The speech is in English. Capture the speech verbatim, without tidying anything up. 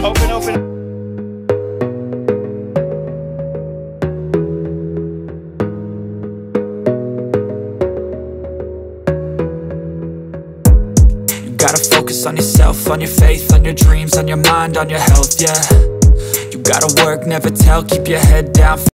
Open, open. Gotta focus on yourself, on your faith, on your dreams, on your mind, on your health, yeah. You gotta work, never tell, keep your head down.